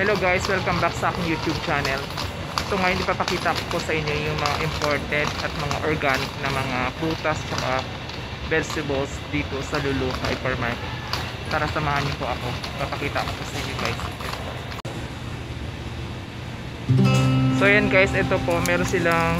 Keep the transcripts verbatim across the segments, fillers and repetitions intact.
Hello guys, welcome back sa aking YouTube channel. So ngayon ipapakita ko sa inyo yung mga imported at mga organic na mga prutas at vegetables dito sa Lulu Hypermarket. Tara, samahan niyo po ako. Papakita ko sa inyo guys. So yan guys, ito po, meron silang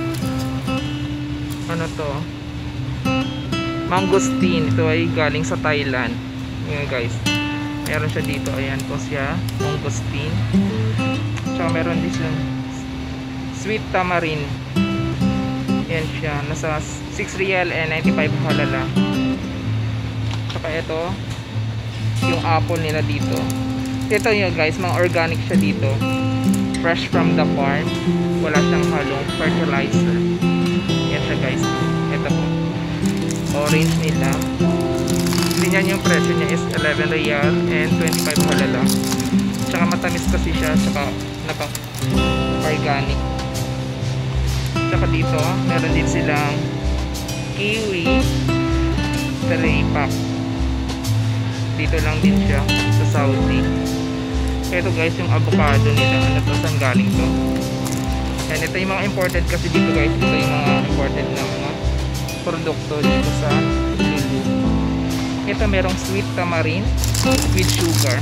ano to, mangosteen. Ito ay galing sa Thailand. Yan guys, meron siya dito, ayan po siya, mangosteen. Tsaka meron din siya sweet tamarind. Yan siya, nasa six real and ninety-five halala. Tsaka ito yung apple nila dito. Ito yun guys, mga organic siya dito, fresh from the farm, wala siyang halong fertilizer. Yan siya guys, ito po, orange nila. Tingnan yung presyo niya is eleven real and twenty-five halala. Tsaka matamis kasi siya, tsaka naka organic. Tsaka dito meron din silang kiwi three pack. Dito lang din siya sa Saudi. Ito guys yung avocado nila, ano to, saan galing to. And ito yung mga imported kasi dito guys, ito yung mga imported na mga produkto dito sa Lulu. Ito merong sweet tamarind with sugar.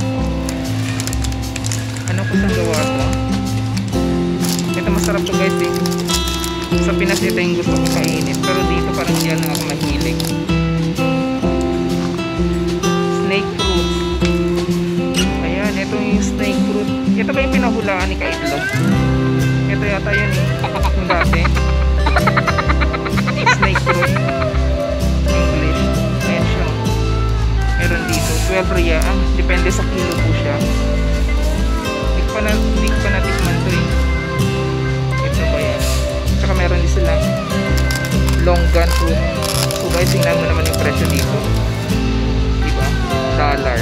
Ano ko saan gawa to? Ito masarap to guys eh. Sa Pinas ito yung gusto ko kainin, pero dito parang hindi lang ako mahilig. Snake fruit. Ayan, ito yung snake fruit. Ito ba yung pinahulaan ni Kaitlog? Ito yata yun eh, yung dati. Snake fruit English. Ayan siya, meron dito twelve real, depende sa kilo po siya. Hindi ko pa na, hindi ko pa natikman to eh. Ito ba yan? Tsaka meron din sila longgan fruit. So guys, tingnan mo naman yung presyo dito, diba? Dollar.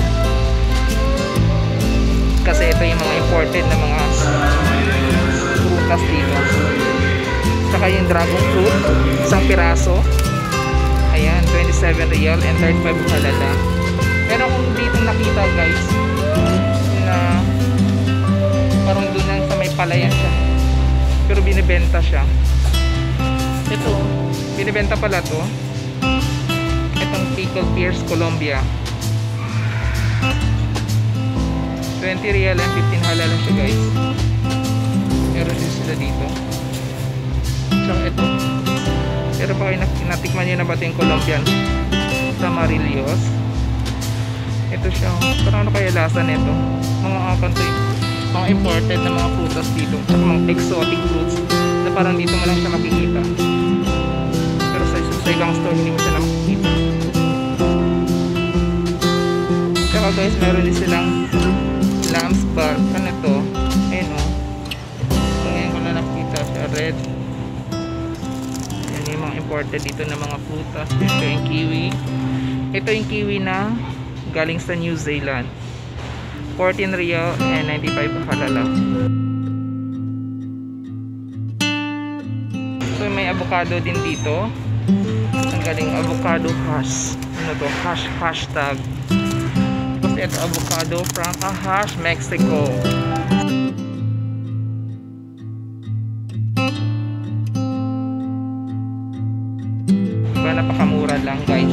Kasi ito yung mga imported na mga prutas dito. Tsaka yung dragon fruit, isang piraso, ayan, twenty-seven real and thirty-five halala. Meron akong dito nakita guys na parang doon lang sa may palayan siya, pero binibenta siya. Ito, binibenta pala to, itong pickled pears Colombia, twenty real and fifteen halala siya guys. Meron din sila dito. Tsaka ito, pero pa kayo natikman nyo na ba ito yung Colombian Tamarillos? Ito siya, parang ano kaya lasa nito? Mga akanto, mga imported na mga prutas dito, tsaka mga exotic fruits na parang dito mo lang siya makikita, pero sa, sa ibang store hindi mo siya makikita. Tsaka guys, meron din silang lamb's bark. Ano ito? Ayun o, ngayon ko na nakita siya, red. Yan yung mga imported dito na mga prutas. Ito yung kiwi. Ito yung kiwi na galing sa New Zealand, fourteen real and ninety-five halala. So may avocado din dito. Ang galing, avocado hash. Ano to? Hash hashtag. Tapos ito avocado from Ahash, Mexico. Diba, napakamura lang guys.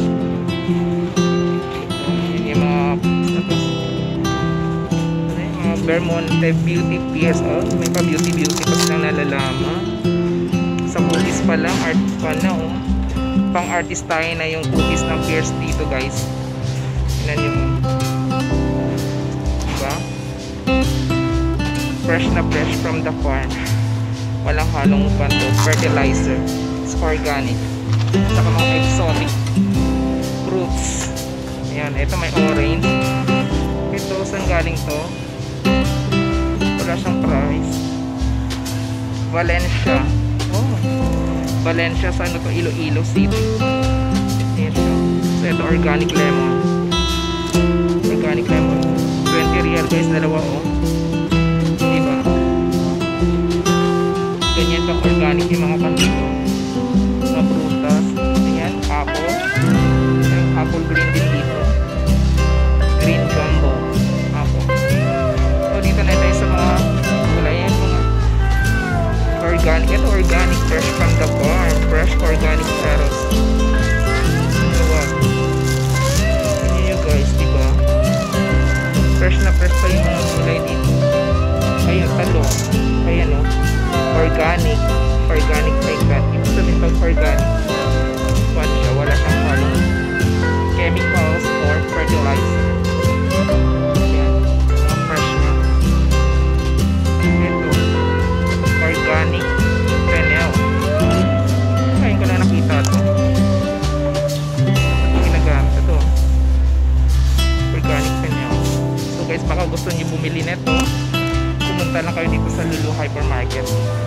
Vermonte beauty pears. Oh, may pa beauty beauty pa silang nalalaman. Sa cookies pa lang, art pa na oh. Pang artist tayo na yung cookies ng pears dito guys. Tingnan nyo, diba? Fresh na fresh from the farm, walang halong panto fertilizer, it's organic. Saka mga exotic fruits. Ayan, ito may orange. Ito, saan galing to? Wala siyang price. Valencia. Oh, Valencia, sa ano to? Iloilo City. Ito. So ito organic lemon. Organic lemon, twenty real guys, dalawa oh. Diba? Ganyan pang organic yung mga pandito, mga prutas. Ayan, apple. Yung apple green din dito. Green jumbo apple. So dito na ito organic, fresh from the farm. Fresh organic carrots. Diba? Yun yun guys, diba? Fresh na fresh pa yung mga gulay dito. Ayun, talong. Ayan o. Organic. Organic like that. Ibig sabihin pag organic, paano siya? Wala siyang halong chemicals or fertilizer. Ayan. Mga fresh na. Ito. Organic fennel. Ayun ko na nakita ito. Ito ginagamit. Ito. Organic fennel. So guys, baka gusto niyo bumili nito, pumunta lang kayo dito sa Lulu Hypermarket.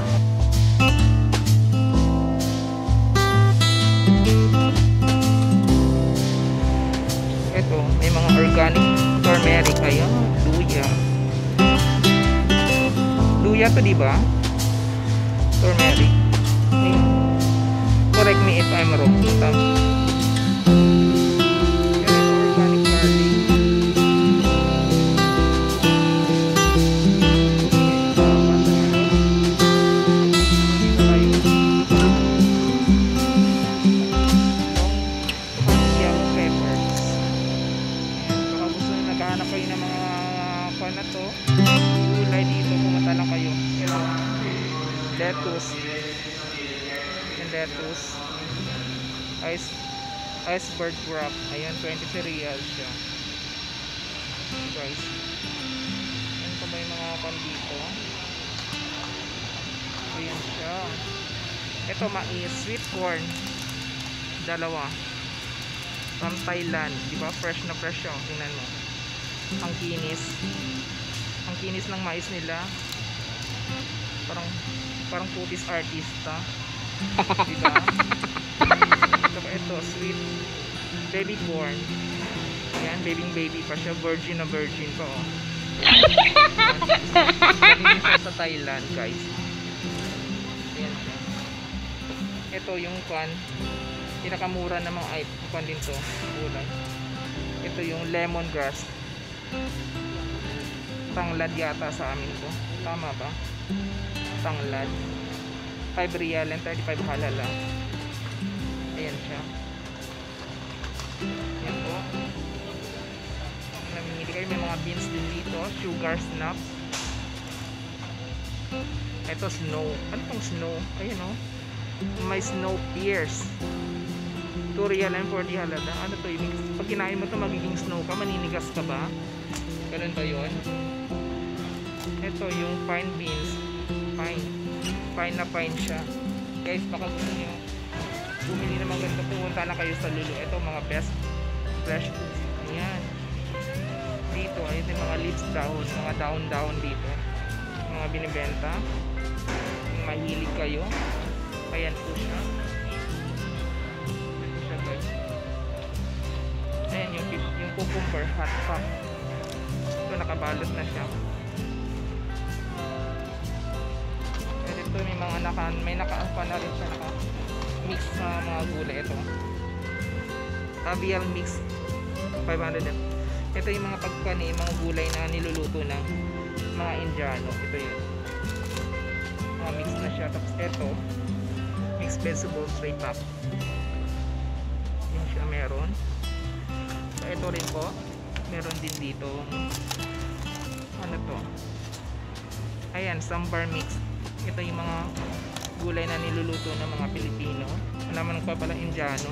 Ito, may mga organic turmeric. Ayan, luya. Luya to, diba? Turmeric. Ayan. Correct me if I'm wrong. Tama. Lettuce and lettuce ice iceberg wrap. Ayan, twenty-three real siya guys. Ayan pa ba yung mga kan dito? Ayan siya. Ito mais, sweet corn, dalawa from Thailand, diba? Fresh na fresh siya. Tingnan mo, ang kinis, ang kinis ng mais nila. Parang parang putis artista. Diba? Saka ito, sweet baby corn. Ayan, babying baby pa siya. Virgin na virgin pa, oh. Galing siya sa Thailand, guys. Ayan siya. Ito yung kan, pinakamura na mga item. Kan din to, gulay. Ito yung lemongrass. Tanglad yata sa amin to. Tama ba? Tanglad. five real and thirty-five halala. Ayan siya. Ayan po. Namimili kayo. May mga beans din dito. Sugar snaps. Ito snow. Ano pang snow? Ayan o. May snow pears. two real and forty halala. Ano to? Pag kinain mo to, magiging snow ka. Maninigas ka ba? Ganun ba yun? Ito yung fine beans. Fine. Fine na fine siya. Guys, baka gusto nyo bumili naman ganito, pumunta na kayo sa Lulu. Ito mga best fresh foods. Ayan. Dito, ayun yung mga leaves dahon. Mga dahon-dahon dito. Mga binibenta. Kung mahilig kayo. Ayan po siya. Ayan po siya, guys. Ayan yung, yung cucumber hot pack. Ito, nakabalot na siya. Ito may mga naka, may naka-alpha na rin siya, naka mix na mga gulay. Ito Tabial mix five hundred. Ito yung mga pagkani, mga gulay na niluluto ng mga Indiano. Ito yun, mga mix na siya. Tapos ito mixed vegetables tray pack. Yan siya meron. So ito rin po, meron din dito ano to, ayan, sambar mix. Ito yung mga gulay na niluluto ng mga Pilipino. Naman pa pala Indiano.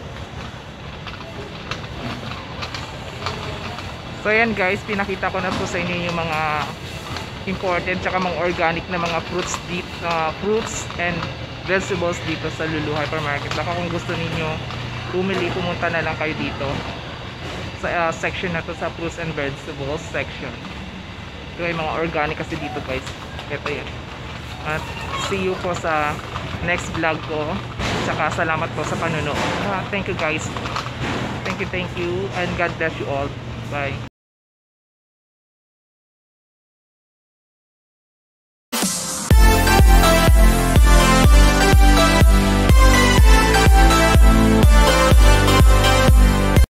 So ayan guys, pinakita ko na po sa inyo yung mga imported tsaka mga organic na mga fruits dito, uh, fruits and vegetables dito sa Lulu Hypermarket. Saka kung gusto niyo bumili, pumunta na lang kayo dito sa uh, section na to, sa fruits and vegetables section. Ito yung mga organic kasi dito guys. Ito yan. At see you po sa next vlog ko. Saka salamat po sa panonood. Ah, thank you guys. Thank you, thank you. And God bless you all. Bye.